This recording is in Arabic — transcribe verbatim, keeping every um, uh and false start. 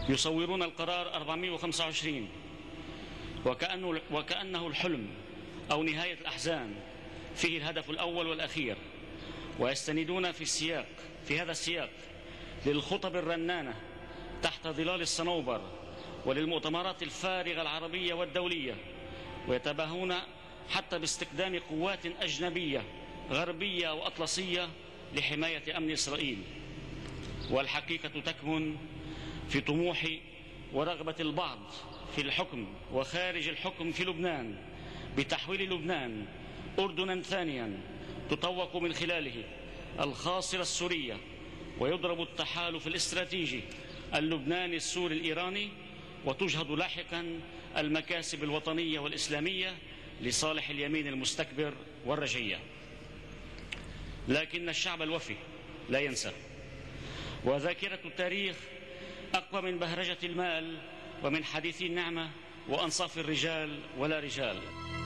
يصورون القرار أربعمائة وخمسة وعشرين وكأنه, وكأنه الحلم أو نهاية الأحزان، فيه الهدف الأول والأخير، ويستندون في السياق في هذا السياق للخطب الرنانة تحت ظلال الصنوبر وللمؤتمرات الفارغة العربية والدولية، ويتباهون حتى باستخدام قوات أجنبية غربية وأطلسية لحماية أمن إسرائيل. والحقيقة تكمن في طموح ورغبة البعض في الحكم وخارج الحكم في لبنان بتحويل لبنان أردنا ثانيا تطوق من خلاله الخاصرة السورية، ويضرب التحالف الاستراتيجي اللبناني السوري الإيراني، وتجهض لاحقا المكاسب الوطنية والإسلامية لصالح اليمين المستكبر والرجعية. لكن الشعب الوفي لا ينسى، وذاكرة التاريخ أقوى من بهرجة المال ومن حديثي النعمة وأنصاف الرجال ولا رجال.